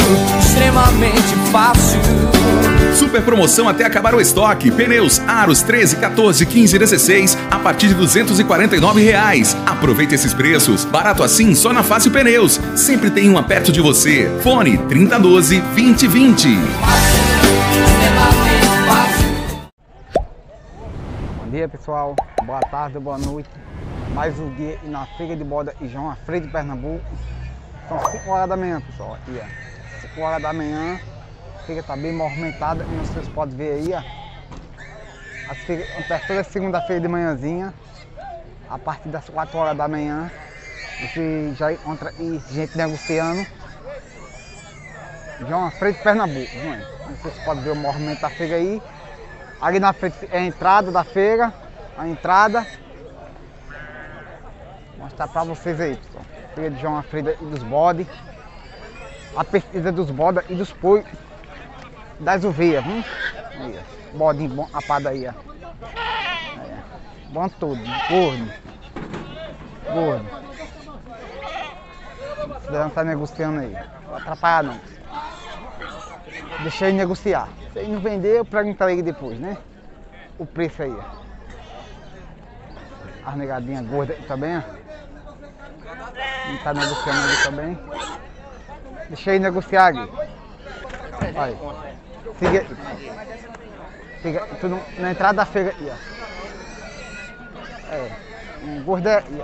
extremamente fácil. Super promoção até acabar o estoque. Pneus Aros 13, 14, 15 e 16 a partir de R$ 249. Aproveite esses preços. Barato assim só na Fácil Pneus. Sempre tem uma perto de você. Fone 3012-2020. Bom dia, pessoal. Boa tarde, boa noite. Mais um dia na Feira de Boda e João Alfredo de Pernambuco. São 5 horas da manhã, pessoal. Aqui, ó. 5 horas da manhã. A feira está bem movimentada, como vocês podem ver aí, ó. Toda segunda-feira de manhãzinha, a partir das 4 horas da manhã, você já encontra aí gente negociando. João Alfredo de Pernambuco, né? Vocês podem ver o movimento da feira aí. Ali na frente é a entrada da feira, a entrada. Vou mostrar para vocês aí, pessoal. Feira de João Alfredo e dos bodes. A pesquisa dos bodes e dos poios. Das ovelhas, aí, ó. Bodinho bom, apado aí, ó. Aí, ó. Bom todo, gordo. Gordo. Esse daí não tá negociando aí. Não vai atrapalhar não. Deixa ele negociar. Se ele não vender, eu pergunto a ele depois, né? O preço aí, ó. As negadinhas gordas aí também, ó. Não tá negociando ali também. Deixa ele negociar ali. Olha. Siga aí. Siga tudo na entrada da feira aí, ó. É. Um gorda aí,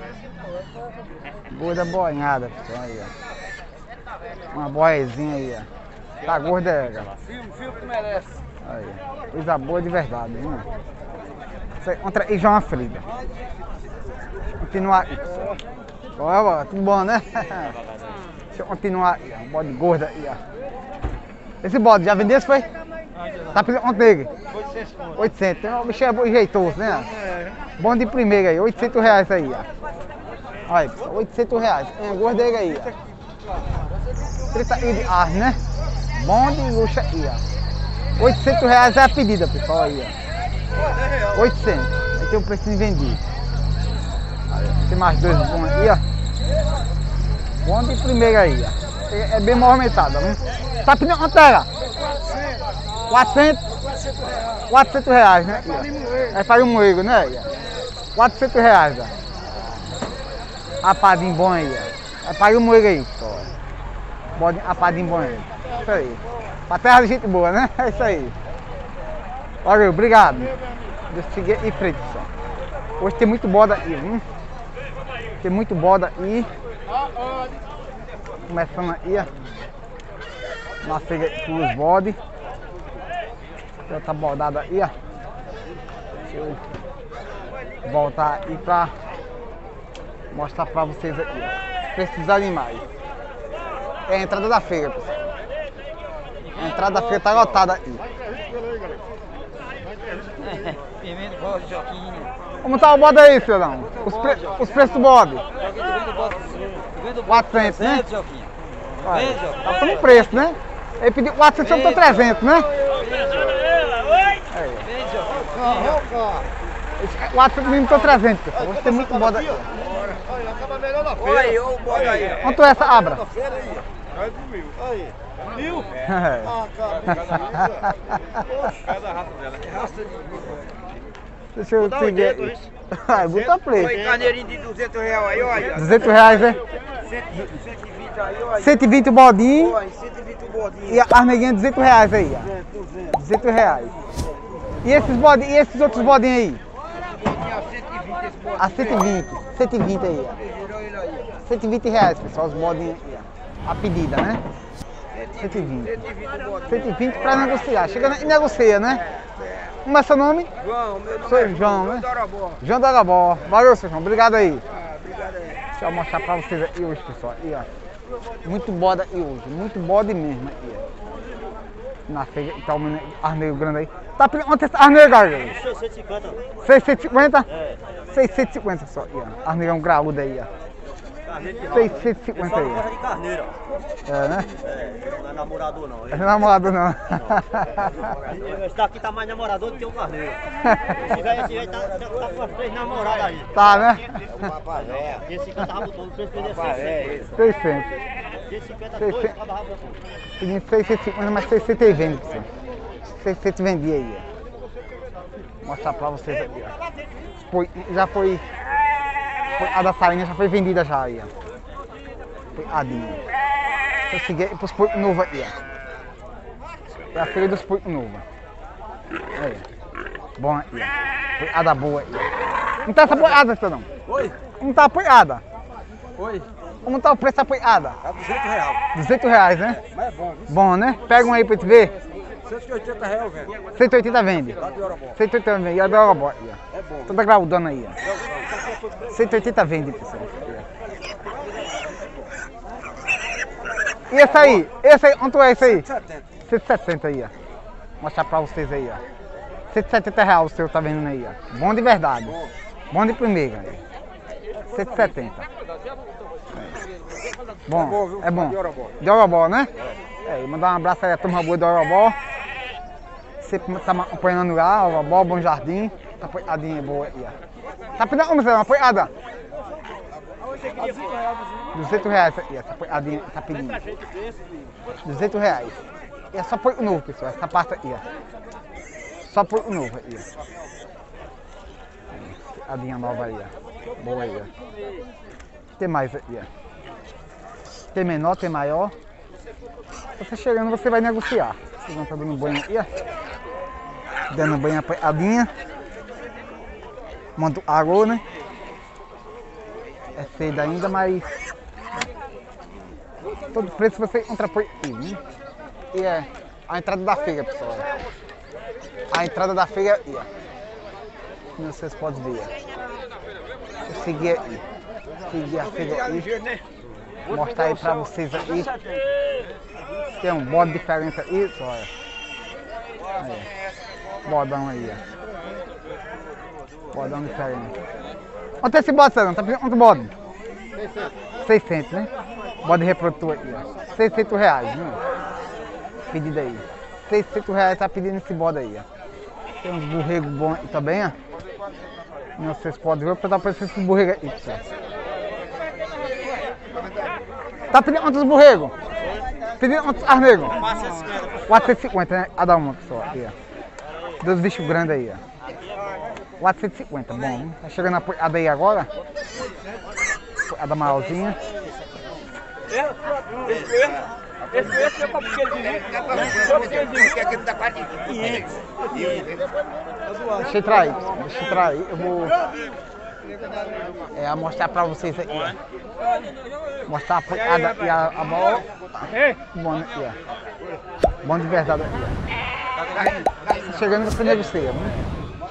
ó. Gorda boinhada, pessoal, aí, ó. Uma boiazinha aí, ó. Tá gorda é, galera. Filme que merece. Aí, coisa boa de verdade, né? Contra aí João Alfredo. Continuar aí, pessoal. Ó, tudo bom, né? Deixa eu continuar aí, ó. Bode gorda aí, ó. Esse bode, já vendeu esse foi? Tá pedindo quanto nele? 800. O bicho é jeitoso, né? Bom de primeira aí, R$800 aí, ó. Olha, pessoal, R$800. Tem a gorda dele aí, ó. 30 de ar, né? Bom de luxo aí, ó. R$800 é a pedida, pessoal, aí, ó. 800. Aí tem o preço de vendido. Tem mais dois bons aí, ó. Bom de primeira aí, ó. É bem movimentado, né? Tá pedindo quanto era? 400? 400 reais, né? É para um moego, né? 400 reais, ó. Apadinho bom aí, ó. É para um moego aí, pessoal. Bode apadinho bom aí. Isso aí. Pra terra de gente boa, né? É isso aí. Valeu, obrigado. Deixa eu seguir em frente, pessoal. Hoje tem muito boda aí, viu? Tem muito boda aí. Começando aí, ó. Na feira com os bodes. Tem outra bodada aí, ó. Deixa eu voltar aí pra mostrar pra vocês aqui, ó. Esses animais. É a entrada da feira, pessoal. A entrada da feira tá lotada aí. Como tá o bode aí, cidadão? Os preços do bode? 400, né? Tá todo preço, né? Ele pediu 400, eu tô 300, né? Aí. 400 mil, tô 300, pessoal. Hoje tem muito bode aí. Olha aí, o bode aí. Quanto é essa abra? É de 1000. Aí. 1000? É. Ah, cara. Cada raça dela. Raça de... Deixa eu seguir. Ah, bota preço. Foi carneirinho de 200 reais aí, olha. 200 reais, né? 120 aí, olha. 120 o bodinho. Olha, 120 o bodinho. E as neguinhas 200 reais aí, ó. 200. 200 reais. E esses bodinhos, e esses outros bodinhos aí? A 120 esse bodinho. A 120. 120 aí, ó. 120 reais, pessoal, os bodinhos aí, ó. A pedida, né? 120. 120 para negociar. Chega e negocia, né? Como é seu nome? João, meu nome Sou é João, né? Darabó. João Darabó. Valeu, seu João. Obrigado aí. Obrigado aí. Deixa eu mostrar pra vocês aí hoje, pessoal. Aí, ó. Muito boda aí hoje. Muito bode mesmo aí, ó. Na feira, tá o arneiro grande aí. Tá pedindo quanto esse arneiro, galera? 650. 650? É. 650, pessoal. Aí, ó. Arneirão graúdo aí, ó. 650 aí. Gosta de carneiro, ó. É, né? Não é namorador não. Não é namorado não. Esse daqui tá mais namorador do que o carneiro. Esse velho tá com as 3 namoradas aí. Tá, né? Esse cara tava botando 600. 600. 650 dois, cada rabo. Pedindo 650, mas 600 vende, pessoal. 600 vendia aí, ó. Vou mostrar pra vocês aqui, ó. Já foi. A da salinha já foi vendida já aí, ó. Foi adinho. Eu segui pros porcos novos aí, ó. É a feira dos porcos novos. Aí, bom aí, ó. Poiada boa aí, ó. Não tá essa poiada, cidadão? Oi? Não tá a poiada? Oi? Como tá o preço da poiada? Tá R$200. 200 reais, né? Mas é bom, viu? Bom, né? Pega um aí pra te ver. R$180, velho. 180 vende. Lá do Eurobom. 180 vende. E a da Eurobom aí, ó. É bom. Toda graudando aí, ó. 180 vende, pessoal. E esse aí? Esse aí, quanto é esse aí? 170. 170 aí, ó. Vou mostrar pra vocês aí, ó. 170 reais o seu tá vendo aí, ó. Bom de verdade. Bom de primeira. 170. Bom, é bom. De Eurobom, né? É, mandar um abraço aí à turma boa do Eurobom. Você tá apoiando lá, Eurobom, Bom Jardim. Tá apoiadinha boa aí, ó. Tá pedindo como você? Uma apoiada? 200 reais aí, essa apoiadinha tá pedindo. 200 reais. E é só porco novo, pessoal, essa parte aí, ó. Só porco novo aí, ó. Apoiadinha nova aí, ó. Boa aí, ó. Tem mais aí, ó. Tem menor, tem maior. Você chegando, você vai negociar. Vocês vão estar dando banho aí, ó. Dando banho apoiadinha. Manda água, né? É cedo ainda, mas todo preço você encontra por aí, né? E é a entrada da feira, pessoal. A entrada da feira aí, ó. Como vocês podem ver. Eu segui aí. Segui a feira aí. Vou mostrar aí pra vocês aí. Tem um bode diferente aí, só olha. Aí, bodão aí, ó. Bodão diferente. Quanto é esse bode, Sérgio? Tá pedindo quanto bode? 600, né? Bode reprodutor aí, ó. 600 reais, né? Pedido aí. 600 reais tá pedindo esse bode aí, ó. Tem uns borregos bons aí também, ó. Não, vocês podem ver, porque tá parecendo esses borregos aí, pessoal. Tá pedindo quantos borregos? Pedindo quantos arnegos? 450, né? A da uma, pessoal, aí, ó. Dos bichos grandes aí, ó. 450, bom. Tá chegando a poiada aí agora. Poiada maiorzinha. Esse é pra porque ele diz. Deixa eu trair. Deixa eu trair. Eu vou mostrar pra vocês aqui, ó. Mostrar a poiada e a bola. Bom, né? Bom de verdade aqui, ó. Chegando você negocia, né?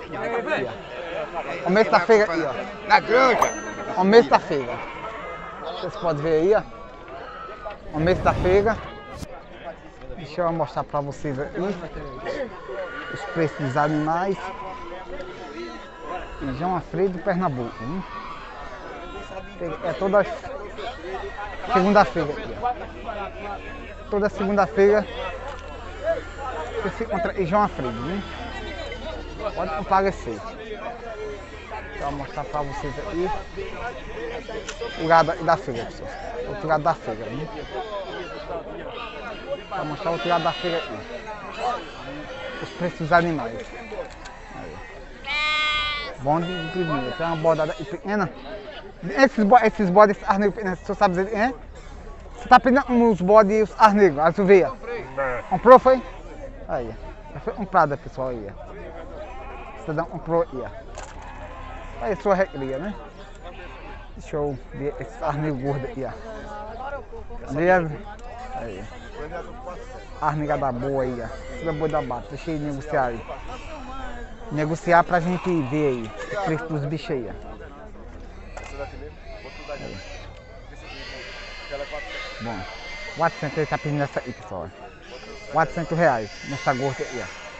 O mês da feira aí, ó. Na granja. O mês da feira. Vocês podem ver aí, ó. O mês da feira. Deixa eu mostrar pra vocês aí. Os preços dos animais. Em João Alfredo, Pernambuco. Hein? É toda segunda-feira aqui, ó. Toda segunda-feira você se encontra em João Alfredo, né? Pode comparecer. Vou mostrar pra vocês aí o lado da feira, pessoal. Outro lado da feira, né? Vou mostrar o outro lado da feira aí. Os preços dos animais. Aí. Bom de primeiro. Tem uma bodada pequena. Esses bodes arnegos pequenos, você sabe dizer, né? Você tá pedindo uns bodes arnegos, as uveias? Comprou, foi? Aí. Já foi comprada, pessoal, aí. Você dá comprou aí, ó. Aí sua recria, né? Deixa eu ver esse arnego gordo aí, ó. Aí. Arnegada boa aí, ó. Toda boa da bata. Deixa eu negociar aí. Negociar pra gente ver aí o preço dos bichos aí, ó. Aí. Bom, 400 ele tá pedindo essa aí, pessoal. 400 reais nessa gorda aí, ó.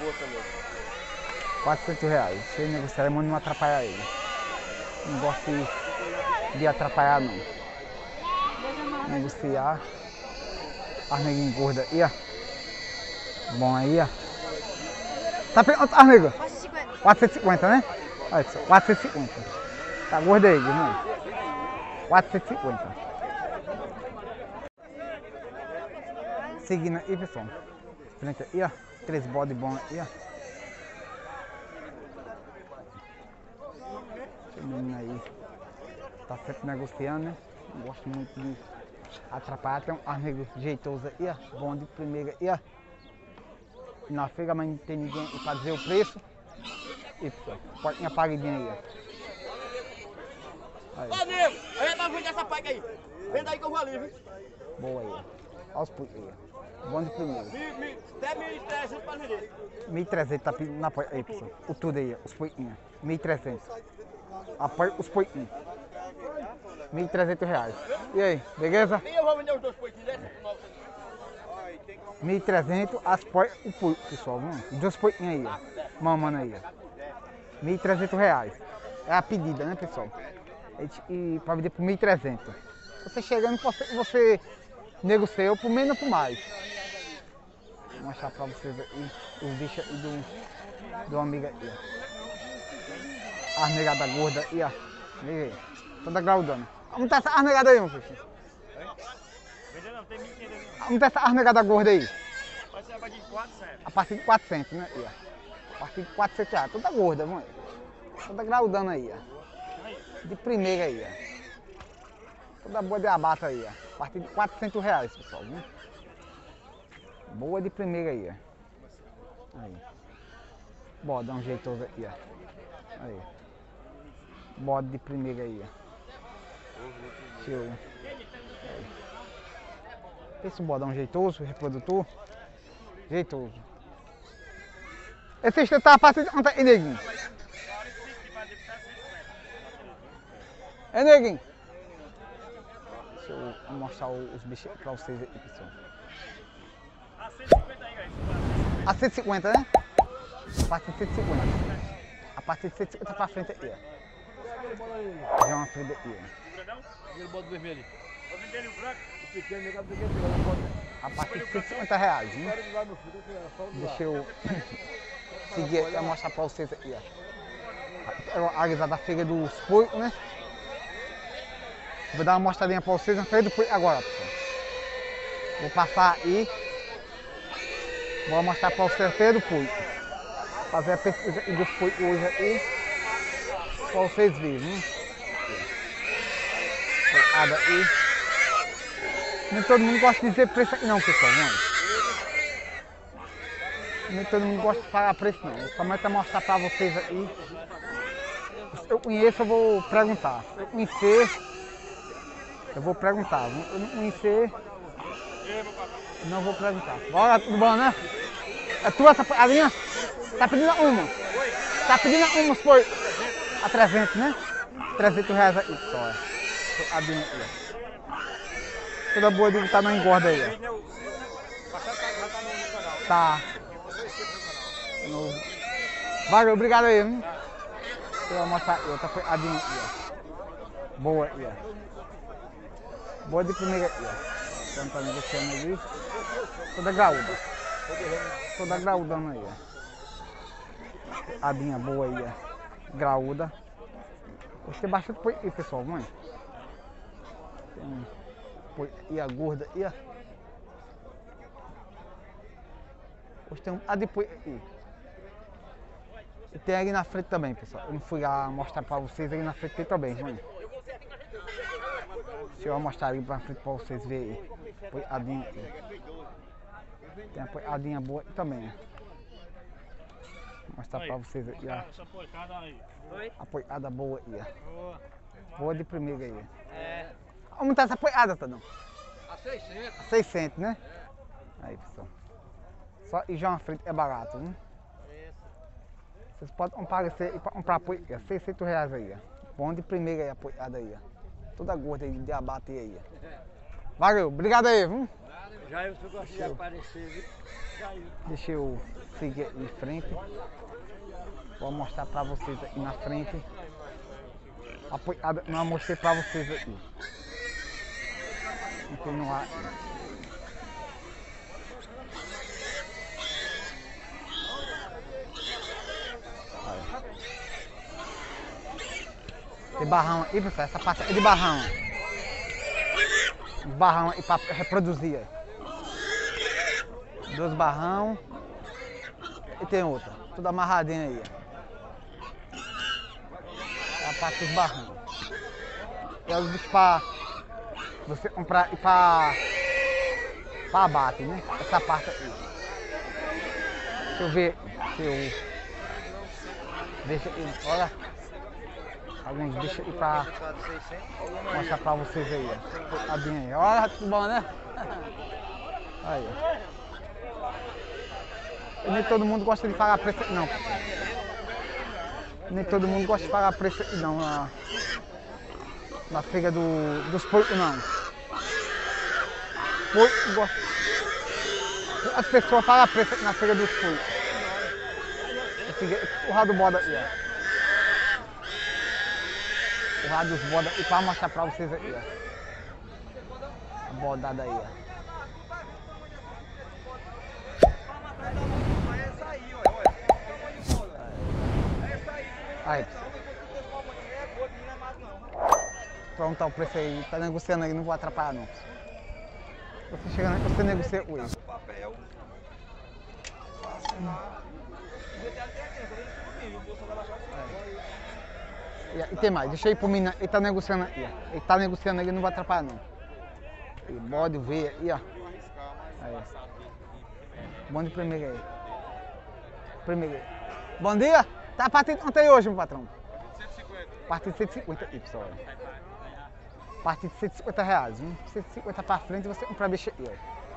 400 reais. Se ele negociar, é muito não atrapalhar ele. Não gosto de atrapalhar, não. Negociar. Arneguinho gorda aí, ó. Bom aí, ó. Tá pegando arnego? 450, né? Olha só, 450. Tá gorda aí, né? 450. Seguindo aí, pessoal. Frente aí, ó. 3 bodes bons aí, ó. Esse menino aí tá sempre negociando, né? Não gosto muito de atrapalhar. Tem um arnego jeitoso aí, ó. Bom de primeira aí, ó. Na feira, mas não tem ninguém para dizer o preço. E pessoal, pode ir apagadinha aí, ó. Aí. Ô, nego, a gente vai vender essa paga aí. Venda aí que eu vou ali, viu? Boa aí, ó. Olha os putos aí, ó. Bom de primeira. Até 1.300 para vender. 1.300 tá pedindo na porta aí, pessoal. O tudo aí, ó. Os poitinhos. 1.300. Apoia os poitinhos. 1.300 reais. E aí, beleza? E eu vou vender os 2 poitinhos desses. 1.300, as portas, o poito, pessoal. Os 2 poitinhos aí, ó. Mamando aí, ó. 1.300 reais. É a pedida, né, pessoal? E para vender por 1.300. Você chegando, você negocia por menos ou por mais. Vou mostrar para vocês aí os bichos aí do amigo aí, ó. As negadas gordas aí, ó. Liga aí. Toda graudando. Vamos ter essa arnegada aí, meu filho. Vamos ter essa arnegada gorda aí. Vai ser a partir de 400. A partir de 400, né? Aí, ó. A partir de 400 reais. Toda gorda, mãe. Toda graudando aí, ó. De primeira aí, ó. Toda boa de abata aí, ó. A partir de 400 reais, pessoal. Viu? Boa de primeira aí, ó. Aí. Bora, dá um jeitoso aí, ó. Aí. Bode de primeira aí, ó. Show. Esse bodão jeitoso, reprodutor. Jeitoso. Esse tá a partir de onde é, neguinho? É, neguinho? Deixa eu mostrar os bichos pra vocês aí, pessoal. A 150, né? A partir de 150. A partir de 150 pra frente aí, ó. Já uma frente aí, ó. Aquele bode vermelho. Vou vender ele o branco. O pequeno negócio do que A partir de 150 reais, hein? Deixa eu seguir aqui e mostrar pra vocês aqui, ó. A guisa da feira dos porcos, né? Vou dar uma mostradinha pra vocês na feira do porco agora, pessoal. Vou passar aí. Vou mostrar pra vocês a feira do porco. Fazer a pesquisa dos porcos hoje aí. Pra vocês verem, né? Aí. Nem todo mundo gosta de dizer preço aqui não, pessoal, mano. Nem todo mundo gosta de falar preço não. Eu somente mostrar pra vocês aí. Se eu conheço, eu vou perguntar. Se eu conhecer, eu vou perguntar. Eu não conhecer, eu não vou perguntar. Bora, tudo bom, né? É tua essa alinha? Tá pedindo uma? Tá pedindo uma, foi? A 300, né? 300 reais aí, pessoal. Abrindo aí, ó. Toda boa de tá na engorda aí, ó. Tá. Valeu, obrigado aí, hein? Eu vou mostrar outra abrindo aí, ó. Boa aí, ó. Boa de primeira aí, ó. Então tá negociando ali. Toda graúda. Toda graudando aí, ó. Abinha boa aí, ó. Graúda. Gostei bastante por aí, pessoal, mãe. E a gorda e a. Hoje tem a depois aí. E tem ali na frente também, pessoal. Eu não fui lá mostrar pra vocês, ali na frente tem também, mãe. Deixa eu mostrar ali pra frente pra vocês verem aí. Apoiadinha aí. Tem a apoiadinha boa também, Vou mostrar pra vocês aí, ó. Apoiada boa aí, ó. Boa de primeira aí. É. Vamos montar essa apoiada, Tadão? A 600. A 600, né? Aí, pessoal. Só ir já na frente é barato, né? Vocês podem aparecer e comprar apoio, 600 reais aí, ó. Bom de primeira aí, apoiada aí, ó. Toda gorda aí, de abate aí, ó. Valeu, obrigado aí, viu? Já eu gosto de aparecer, viu? Deixa eu seguir em frente. Vou mostrar pra vocês aqui na frente. Apoiada, não mostrei pra vocês aqui. Continuar. Tem barrão aí, pessoal. Essa parte é de barrão. Barrão aí pra reproduzir. 2 barrão. E tem outra, tudo amarradinho aí. É a parte dos barrão. E é os bichos pra você comprar e pra abate, né? Essa parte aí. Deixa eu ver se eu... Deixa eu... Olha. Alguns bichos aí pra mostrar pra vocês aí, ó. Aí. Olha, tudo bom, né? Aí, ó. E nem todo mundo gosta de pagar preço, não. Nem todo mundo gosta de pagar preço, não. Na feira dos porcos, não. Porco gosta. As pessoas pagam preço na feira dos porcos. O rado boda aí, ó. O rado dos boda e pra mostrar pra vocês aí, ó. A bodada aí, ó. Aí. Pronto, tá o preço aí. Tá negociando aí, não vou atrapalhar não. Você chegando aí, você negocia com ele. E tem mais, deixa eu ir pro menino. Ele tá negociando aí, ó. Ele tá negociando aí, não vai atrapalhar não. E bode, veia aí, ó. Aí. Bom de primeiro aí. Primeiro aí. Bom dia! Tá a partir de quanto aí hoje, meu patrão? 150. A partir de 150 aí, pessoal. A partir de 150 reais. 150 pra frente você compra bicho aí, ó.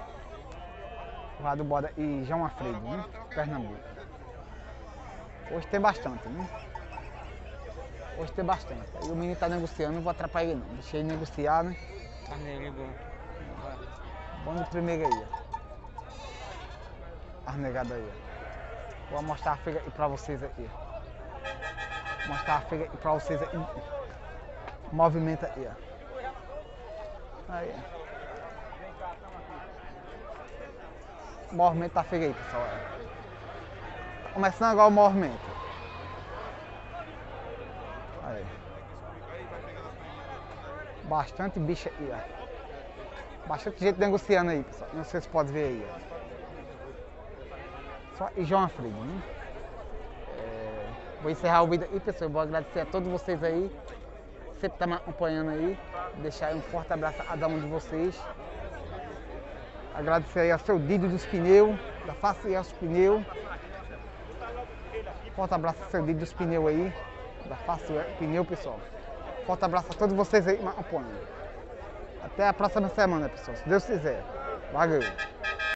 O Rado Boda e João Alfredo, né? Pernambuco. Hoje tem bastante, né? Hoje tem bastante. Aí o menino tá negociando, não vou atrapalhar ele não. Deixa ele negociar, né? Tá nele, bom. Bom de primeiro aí, ó. As negadas aí, ó. Vou mostrar a feira aí pra vocês aí. Mostrar a feira aí pra vocês aí. Movimenta aí, ó. Aí, ó. Movimento da feira aí, pessoal. Ó. Tá começando agora o movimento. Aí. Bastante bicho aí, ó. Bastante gente negociando aí, pessoal. Não sei se pode ver aí, ó. Só e João Alfredo, né? Vou encerrar o vídeo aí, pessoal. Vou agradecer a todos vocês aí. Sempre tá me acompanhando aí. Deixar aí um forte abraço a cada um de vocês. Agradecer aí ao seu Dido dos Pneus, da Facial Pneu. Forte abraço ao seu Dido dos Pneus aí, da Facial Pneu, pessoal. Forte abraço a todos vocês aí que me acompanham. Até a próxima semana, pessoal. Se Deus quiser. Valeu!